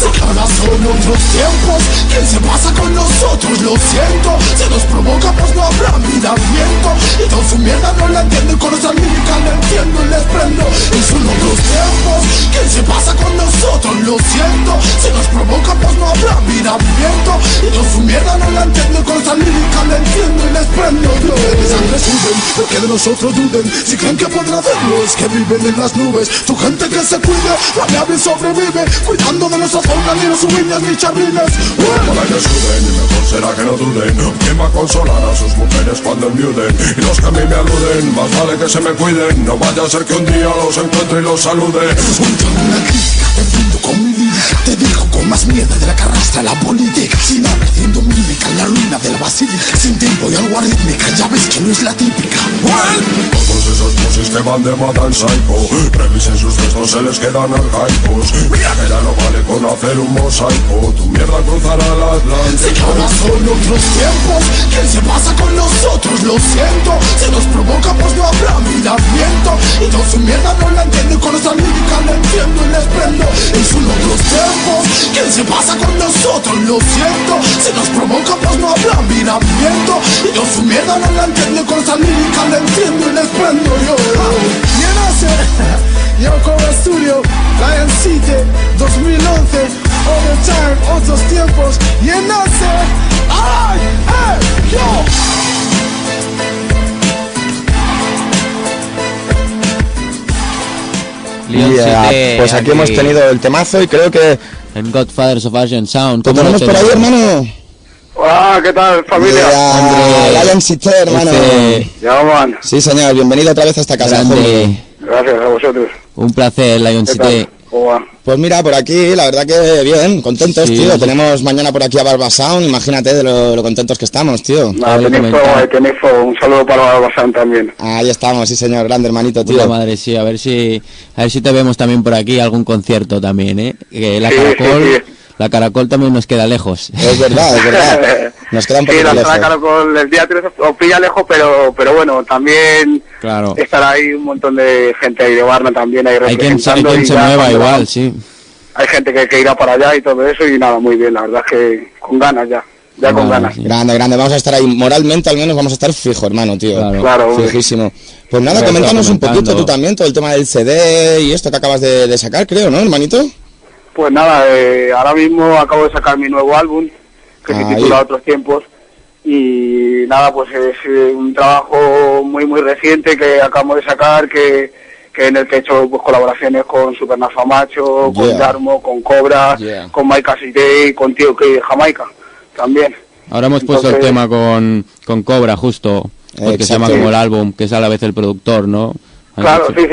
Sé que ahora son otros tiempos, ¿quién se pasa con nosotros? Lo siento, si nos provoca pues no habrá miramiento. Y toda su mierda no la entiendo y con esa lírica la entiendo y les prendo. Y son otros tiempos, ¿quién se pasa con nosotros? Lo siento, si nos provoca pues no habrá miramiento. Y toda su mierda no la entiendo y con esa lírica la entiendo y les prendo. No de sangre suden, porque de nosotros duden. Si creen que podrán hacerlo es que viven en las nubes. Tu gente que se cuida, rabiable y sobrevive, cuidando de nuestras faunas, ni los uñas ni charrines. Por ahí que suden y mejor será que no duden. ¿Quién va a consolar a sus mujeres cuando enviuden? Y los que a mí me aluden, más vale que se me cuiden. No vaya a ser que un día los encuentre y los salude. Escuchando una crítica, defiendo con mi lírica. Te digo con más mierda de la que arrastra la política. Sin hambre, haciendo mímica en la ruina de la basílica. Sin tiempo y algo arrítmica, ya ves que no es la típica. Todos esos pusis que van de moda en psycho, revisen sus textos, se les quedan arcaicos. Mira que ya no vale con hacer un mosaico. Tu mierda cruzará el Atlántico. Sé que ahora son otros tiempos, ¿quién se pasa con nosotros? Lo siento, si nos provoca pues no habrá miramiento. Y toda su mierda no la entiendo y con esa lírica la entiendo y les prendo. Y son otros tiempos, ¿quién se pasa con nosotros? Lo siento, si nos provoca pues no habrá miramiento. Y toda su mierda no la entiendo y con esa lírica la entiendo y les prendo. Yo, Yo Cobra Studio, Lion City, 2011, all the time, otros tiempos, llénase. ¡Ay! ¡Yo! Pues aquí hemos tenido el temazo y creo que en Godfathers of Argent Sound. ¿Cómo tenemos por ahí, hermano? Hola, ¿qué tal, familia? Lion City, hermano. Ya, man. Sí, señor, bienvenido otra vez a esta casa. Gracias a vosotros. Un placer, Lion City. Pues mira, por aquí, la verdad que bien, contentos, sí, tío. Tenemos mañana por aquí a Barba Sound, imagínate de lo contentos que estamos, tío. Tenéis fuego, un saludo para Barba Sound también. Ahí estamos, sí señor, grande hermanito, tío. Puta madre, sí, a ver si te vemos también por aquí, algún concierto también, Que la Caracol... Sí. La Caracol también nos queda lejos. Es verdad, Nos queda un poquito lejos. Sí, la Caracol el día 13 os pilla lejos, pero bueno, también claro. Estará ahí un montón de gente ahí de Varna también ahí representando. Hay quien se mueva igual, sí. Hay gente que irá para allá y todo eso y nada, muy bien, la verdad es que con ganas ya con ganas. Grande, vamos a estar ahí, moralmente al menos vamos a estar fijo, hermano, tío. Claro. Fijísimo. Pues nada, coméntanos un poquito tú también, todo el tema del CD y esto que acabas de sacar, creo, ¿no, hermanito? Pues nada, ahora mismo acabo de sacar mi nuevo álbum, que se titula Otros Tiempos, y nada, pues es un trabajo muy reciente que acabo de sacar, que en el que he hecho pues, colaboraciones con Supernafa Macho, con Darmo, con Cobra, con Maika Cité, con Tío que Jamaica, también. Ahora hemos puesto el tema con Cobra, justo, porque se llama como el álbum, que es a la vez el productor, ¿no? Claro, sí,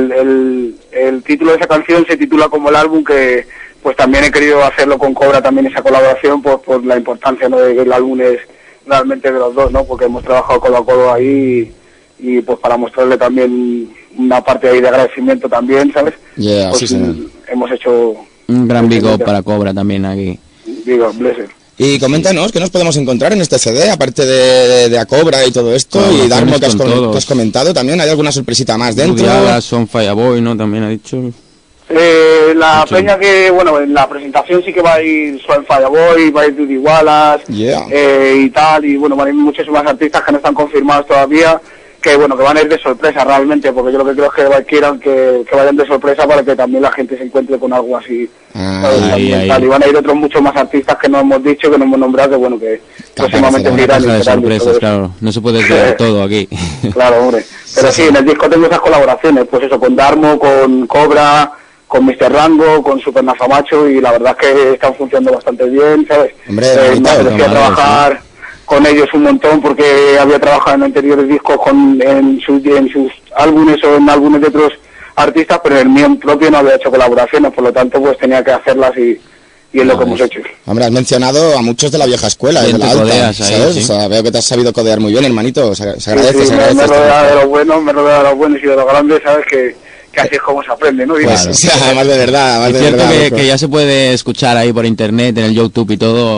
el título de esa canción se titula como el álbum, que pues también he querido hacerlo con Cobra, también esa colaboración, pues por la importancia, ¿no?, de que el álbum es realmente de los dos, ¿no?, porque hemos trabajado codo a codo ahí y pues para mostrarle también una parte ahí de agradecimiento también, ¿sabes? Pues, sí, hemos hecho... Un gran big up para Cobra también aquí. Big up, blessed. Y coméntanos, ¿qué nos podemos encontrar en este CD? Aparte de a Cobra y todo esto, y Darmo que has comentado también, ¿hay alguna sorpresita más dentro? Son Fireboy, ¿no? También ha dicho. La peña que, bueno, en la presentación sí que va a ir Swan Fireboy, va a ir Dudy Wallace, y tal, y bueno, van a ir muchísimas artistas que no están confirmados todavía, que bueno, que van a ir de sorpresa realmente, porque yo lo que creo es que quieran que vayan de sorpresa para que también la gente se encuentre con algo así. Y van a ir otros muchos más artistas que no hemos dicho, que no hemos nombrado, que bueno, que próximamente se irán de sorpresas, claro, no se puede ver todo aquí. Claro, hombre, pero sí, en el disco tengo esas colaboraciones, pues eso, con Darmo, con Cobra, con Mr. Rango, con Supernafa Macho, y la verdad es que están funcionando bastante bien, ¿sabes? Hombre, me apetecía trabajar con ellos un montón, porque había trabajado en anteriores discos en sus álbumes o en álbumes de otros artistas, pero en el mío propio no había hecho colaboraciones, por lo tanto pues tenía que hacerlas y es lo que hemos hecho. Hombre, has mencionado a muchos de la vieja escuela, de la alta, ¿sabes? Sí. O sea, veo que te has sabido codear muy bien, hermanito, se agradece. Sí, me rodea de los buenos y de los grandes, ¿sabes? Que así es como se aprende, ¿no? Claro, sí, además de verdad. Es cierto que ya se puede escuchar ahí por internet, en el YouTube y todo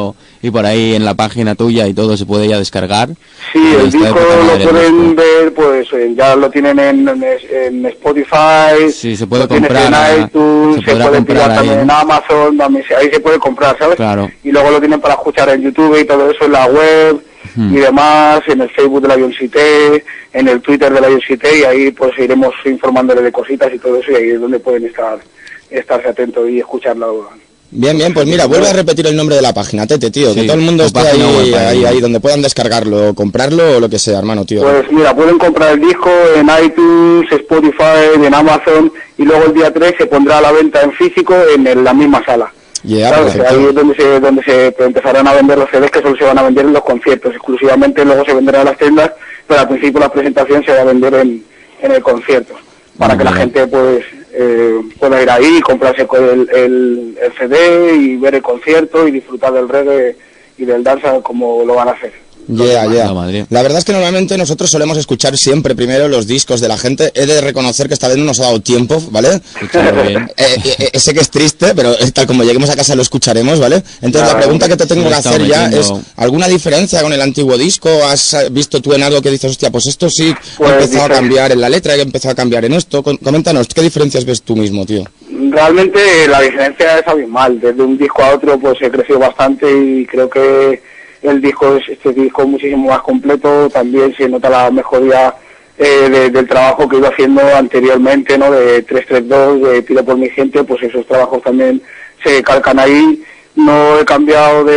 y por ahí en la página tuya y todo se puede ya descargar. Sí, el disco lo pueden ver, pues ya lo tienen en Spotify, sí, se puede comprar en iTunes, se puede comprar también en Amazon, también, ahí se puede comprar, ¿sabes? Claro. Y luego lo tienen para escuchar en YouTube y todo eso en la web y demás, en el Facebook de Lion Cité, en el Twitter de Lion Cité, y ahí pues iremos informándole de cositas y todo eso, y ahí es donde pueden estarse atentos y escucharlo. Bien, pues mira, vuelve a repetir el nombre de la página, Tete, tío, sí, que todo el mundo esté ahí donde puedan descargarlo, comprarlo o lo que sea, hermano, tío. Pues mira, pueden comprar el disco en iTunes, Spotify, en Amazon, y luego el día 3 se pondrá a la venta en físico en la misma sala. ¿Sabes? Ahí es donde se empezarán a vender los CDs, que solo se van a vender en los conciertos exclusivamente, luego se venderán en las tiendas, pero al principio la presentación se va a vender en el concierto, para que la gente pues pueda ir ahí, comprarse el CD y ver el concierto y disfrutar del reggae y del danza como lo van a hacer. La verdad es que normalmente nosotros solemos escuchar siempre primero los discos de la gente. He de reconocer que esta vez no nos ha dado tiempo, ¿vale? Sé que es triste, pero tal como lleguemos a casa lo escucharemos, ¿vale? Entonces la pregunta que te tengo que hacer ya es, ¿alguna diferencia con el antiguo disco? ¿Has visto tú en algo que dices, hostia, pues esto sí ha empezado a cambiar en la letra, ha empezado a cambiar en esto? Coméntanos, ¿qué diferencias ves tú mismo, tío? Realmente la diferencia es abismal. Desde un disco a otro pues he crecido bastante y creo que este disco es muchísimo más completo. También se nota la mejoría del trabajo que iba haciendo anteriormente, ¿no? De 332, de Pido por mi gente, pues esos trabajos también se calcan ahí. No he cambiado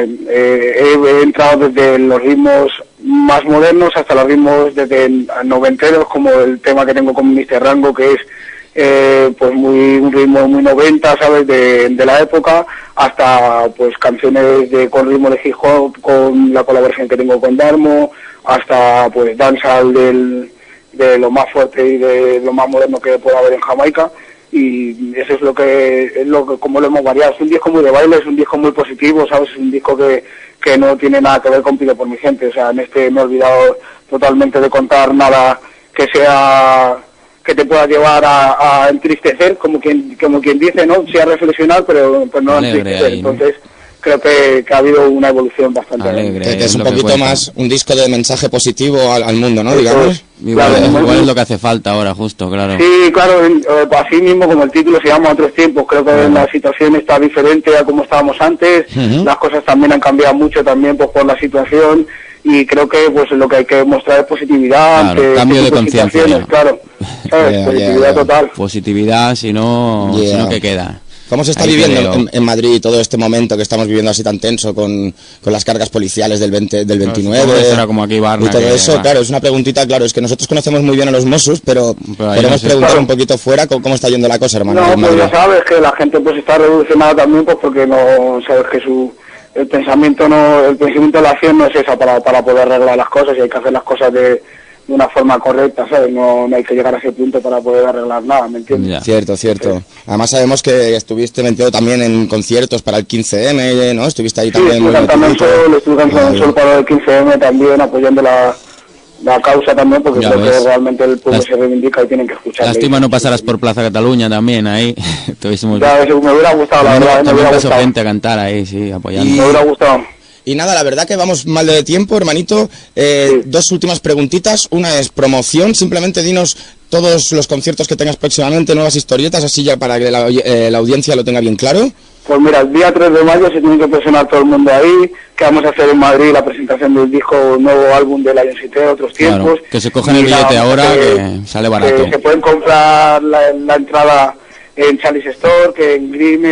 he entrado desde los ritmos más modernos hasta los ritmos desde noventeros, como el tema que tengo con Mr. Rango, que es pues un ritmo muy 90, ¿sabes? De la época, hasta pues canciones con ritmo de hip hop, con la colaboración que tengo con Darmo, hasta pues dancehall de lo más fuerte y de lo más moderno que pueda haber en Jamaica. Y eso es lo que como lo hemos variado. Es un disco muy de baile, es un disco muy positivo, ¿sabes? Es un disco que no tiene nada que ver con Pido por mi gente. O sea, en este me he olvidado totalmente de contar nada que te pueda llevar a entristecer, como quien dice, ¿no? Sí, a reflexionar, pero pues no a entristecer. Entonces creo que ha habido una evolución bastante alegre. Que es un poquito más un disco de mensaje positivo al mundo, ¿no? Digamos. Igual es lo que hace falta ahora, justo, claro. Sí, claro, así mismo como el título se llama Otros Tiempos, creo que la situación está diferente a como estábamos antes, las cosas también han cambiado mucho también pues por la situación, y creo que pues lo que hay que mostrar es positividad, cambio de conciencia. Claro, ¿sabes? Positividad total. Positividad, si no ¿qué queda? ¿Cómo se está viviendo en Madrid todo este momento que estamos viviendo así tan tenso con las cargas policiales del 29 era como aquí Barna, y todo eso? Claro, es una preguntita, claro, es que nosotros conocemos muy bien a los Mossos, pero queremos preguntar un poquito fuera cómo está yendo la cosa, hermano. No, pues ya sabes que la gente pues está revolucionada también, pues porque no sabes que el pensamiento de la acción no es esa para poder arreglar las cosas, y hay que hacer las cosas de una forma correcta, ¿sabes? No hay que llegar a ese punto para poder arreglar nada, ¿me entiendes? Cierto. Además sabemos que estuviste metido también en conciertos para el 15M, ¿no? Estuviste ahí también. Estuve cantando solo para el 15M también, apoyando la causa también, porque creo que realmente el pueblo se reivindica y tienen que escuchar. Lástima no pasarás por Plaza Cataluña también, ahí. Ya, eso me hubiera gustado, la verdad. Me hubiera gustado gente a cantar ahí, sí, apoyando. Me hubiera gustado. Y nada, la verdad que vamos mal de tiempo, hermanito. Dos últimas preguntitas. Una es promoción. Simplemente dinos todos los conciertos que tengas próximamente, nuevas historietas, así ya para que la audiencia lo tenga bien claro. Pues mira, el día 3 de mayo se tiene que presionar todo el mundo ahí, que vamos a hacer en Madrid la presentación del disco, nuevo álbum de Lion Cité, Otros Tiempos. Claro, que se cojan el billete ahora, que sale barato. Se pueden comprar la entrada en Charlie's Store, que en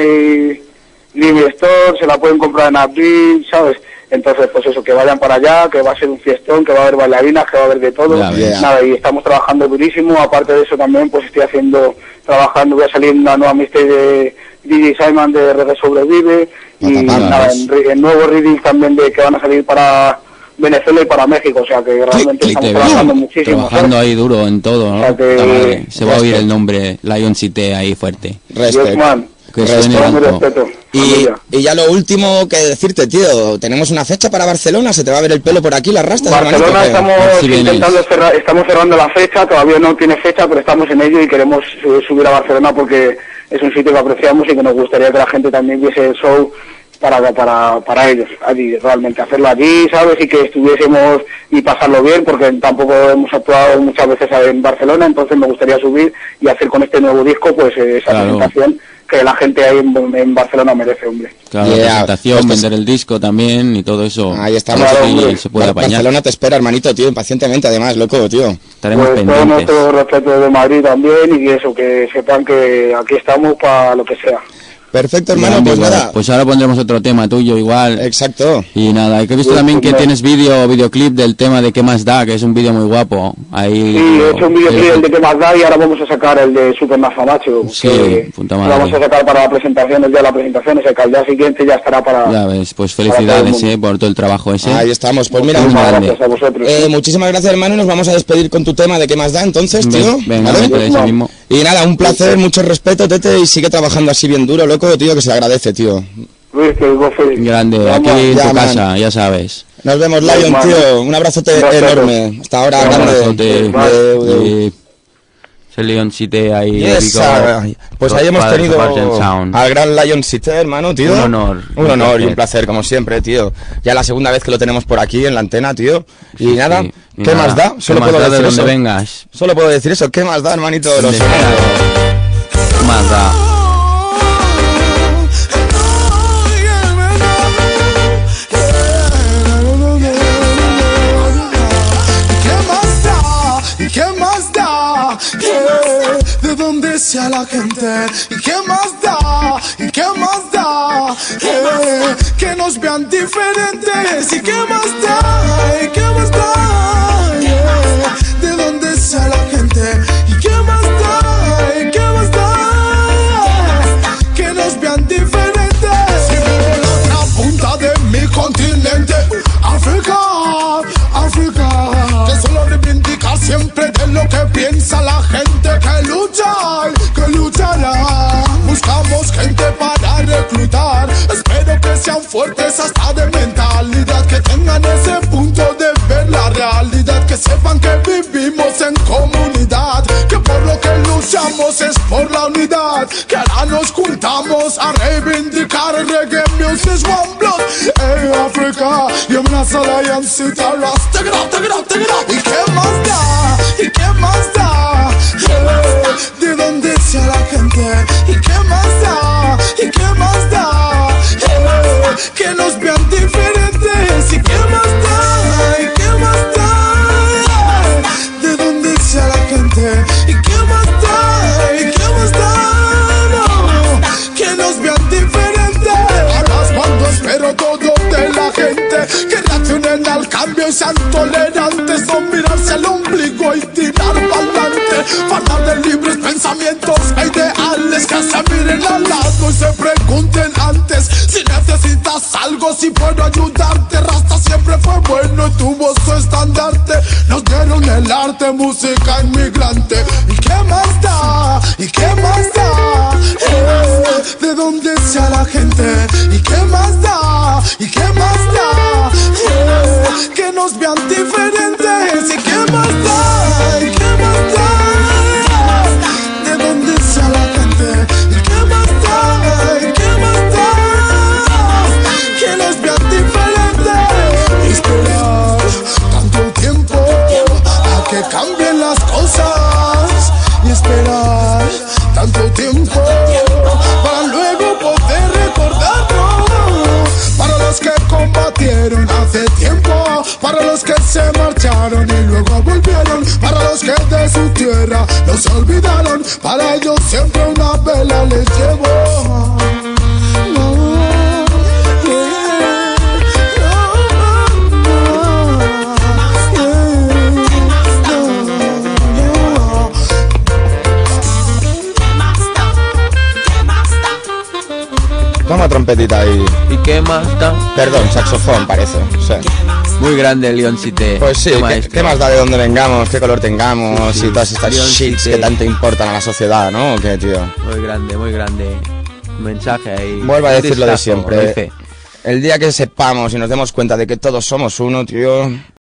Grimy Store, se la pueden comprar en Abril, ¿sabes? Entonces, pues eso, que vayan para allá, que va a ser un fiestón, que va a haber bailarinas, que va a haber de todo. Nada, y estamos trabajando durísimo. Aparte de eso también, pues estoy trabajando, voy a salir una nueva mixtape de DJ Simon de Reggae Sobrevive, y nada, en nuevos readings también que van a salir para Venezuela y para México, o sea que realmente estamos trabajando muchísimo. Trabajando ahí duro en todo, ¿no? O sea se va a oír el nombre Lion Cité ahí fuerte. Respeto. Y ya lo último que decirte, tío, tenemos una fecha para Barcelona, se te va a ver el pelo por aquí, las rastas. Barcelona estamos cerrando la fecha, todavía no tiene fecha, pero estamos en ello y queremos subir a Barcelona porque es un sitio que apreciamos y que nos gustaría que la gente también viese el show para ellos, allí, realmente, hacerlo allí, ¿sabes? Y que estuviésemos y pasarlo bien, porque tampoco hemos actuado muchas veces en Barcelona, entonces me gustaría subir y hacer con este nuevo disco, pues esa presentación que la gente ahí en Barcelona merece, hombre. Claro, la presentación, vender el disco también y todo eso. Ahí estamos, claro, se puede apañar. Barcelona te espera, hermanito, tío, impacientemente, además, loco, tío. Estaremos pues pendientes. todo nuestro respeto de Madrid también, y eso, que sepan que aquí estamos para lo que sea. Perfecto, hermano, pues nada. Pues ahora pondremos otro tema tuyo igual. Exacto. Y nada, he visto también que tienes videoclip del tema de ¿Qué más da? Que es un vídeo muy guapo. Ahí sí, he hecho un videoclip del de ¿Qué más da? Y ahora vamos a sacar el de Super Nafa Macho. Sí, puta madre. Vamos a sacar para la presentación, el día de la presentación, ese que al día siguiente ya estará para... Ya ves, pues felicidades por todo el trabajo ese. Ahí estamos, pues mira, gracias a vosotros. Muchísimas gracias, hermano, y nos vamos a despedir con tu tema de ¿Qué más da? Entonces, tío. Venga, ¿vale? Eso mismo. Y nada, un placer, mucho respeto, Tete, y sigue trabajando así bien duro, loco, tío, que se le agradece, tío. Grande, aquí en tu casa, ya sabes. Nos vemos, Lion, tío, un abrazote enorme. Hasta ahora, grande. Ese Lion City ahí. Yes, pues ahí hemos tenido al gran Lion City, hermano, tío. Un honor. Un honor y un placer, como siempre, tío. Ya la segunda vez que lo tenemos por aquí en la antena, tío. Y nada, ¿qué más da? Solo puedo decir eso. Vengas. Solo puedo decir eso. ¿Qué más da, hermanito? ¿Qué más da? ¿Qué más da? ¿De dónde sea la gente? ¿Y qué más da? ¿Y qué más da? Que nos vean diferentes. ¿Y qué más da? ¿Y qué más da? ¿De dónde sea la gente? ¿Y qué más da? ¿Y qué más da? Que nos vean diferentes. Si vivo en la otra punta de mi continente, África, África, que solo reivindicar siempre de lo que piensa la gente que lucha y que luchará. Buscamos gente para reclutar, espero que sean fuertes hasta de mentalidad, que tengan ese punto de ver la realidad, que sepan que vivimos en comunidad, que por lo que luchamos es por la unidad, que ahora nos juntamos a reivindicar el reggae music one blood. Hey África, yo me nací Lion City, ¿y qué más da? ¿Y qué más da? ¿De dónde sea la gente? ¿Y qué más da? ¿Y qué más da? Que nos vean diferentes. ¿Y qué más da? ¿Y qué más da? ¿De dónde sea la gente? ¿Y qué más da? ¿Y qué más da? No, que nos vean diferentes. Ahora cuando espero todo de la gente, que reaccionen al cambio y sean tolerantes, no mirarse al ombligo y tirar pa'lante, falta de libres pensamientos e ideales, que se miren al lado y se pregunten antes si necesitas algo, si puedo ayudarte. Rasta siempre fue bueno y tuvo su estandarte, nos dieron el arte, música inmigrante. ¿Y qué más da? ¿Y qué más da? ¿De dónde sea la gente? ¿Y qué más da? ¿Y qué más da? Que nos vean diferentes. ¿Y qué más da? ¿Y qué más da? ¿De dónde sea la gente? ¿Y qué más da? ¿Y qué más da? Que nos vean diferentes. Esperar tanto tiempo a que cambien las cosas, y esperar tanto tiempo para luego poder recordarnos. Para los que combatieron hace tiempo, para los que se marcharon y luego volvieron, para los que de su tierra no se olvidaron, para ellos siempre una vela les llevo. Toma trompetita ahí. ¿Y qué más da? Perdón, saxofón parece. Sí. Muy grande el Lion City. Pues sí, ¿qué más da de dónde vengamos, qué color tengamos y todas estas shits que tanto importan a la sociedad, ¿no? ¿Qué, tío? Muy grande, muy grande. Un mensaje ahí. Vuelvo a decir lo de siempre. El día que sepamos y nos demos cuenta de que todos somos uno, tío,